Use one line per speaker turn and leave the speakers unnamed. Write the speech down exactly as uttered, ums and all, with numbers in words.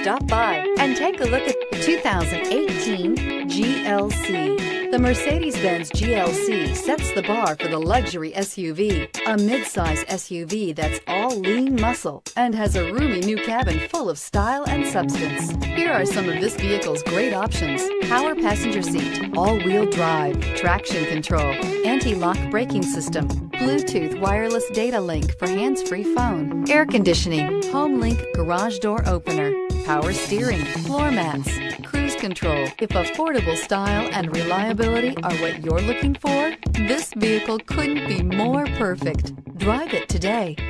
stop by and take a look at the two thousand eighteen G L C. The Mercedes-Benz G L C sets the bar for the luxury S U V, a midsize S U V that's all lean muscle and has a roomy new cabin full of style and substance. Here are some of this vehicle's great options: power passenger seat, all-wheel drive, traction control, anti-lock braking system, Bluetooth wireless data link for hands-free phone, air conditioning, home link garage door opener, power steering, floor mats, cruise control. If affordable style and reliability are what you're looking for, this vehicle couldn't be more perfect. Drive it today.